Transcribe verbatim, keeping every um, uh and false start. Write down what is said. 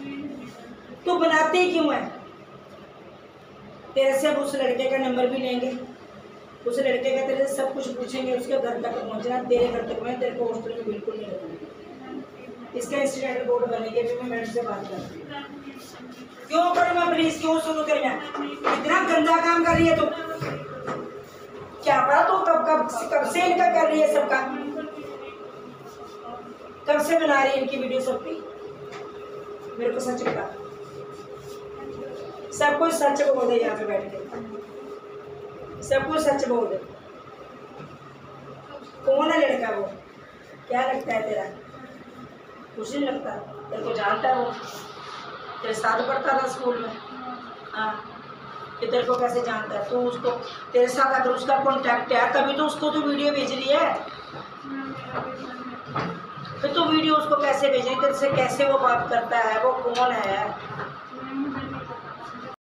तू बनाते ही क्यों है? तेरे से अब उस लड़के का नंबर भी लेंगे, उस लड़के का तेरे से सब कुछ पूछेंगे, उसके घर तक पहुंचना, तेरे घर तक मैं तेरे को हॉस्टल में बिल्कुल नहीं रखूंगी। इसका इंसिडेंट बोर्ड बनेगी, अभी मैं मैडम से बात करती हूँ। क्यों करूँ मैं प्लीज, क्यों सुनू तेरे में? इतना गंदा काम कर रही है तू, क्या पता तू कब कब कब से इनका कर रही है सबका, कब से बना रही है इनकी वीडियो सबकी? मेरे को सच बता, सब कुछ सच बोल दे यहाँ पे बैठ के, सब कुछ सच बोल दे। कौन है लड़का वो? क्या लगता है तेरा? कुछ नहीं लगता, तेरे को जानता है वो, तेरे साथ पढ़ता था स्कूल में। हाँ, कि तेरे को कैसे जानता है? तू उसको, तेरे साथ अगर उसका कॉन्टैक्ट है तभी तो उसको तू वीडियो भेज रही है, फिर तू वीडियो उसको कैसे भेज रही? तेरे से कैसे वो बात करता है? वो कौन है?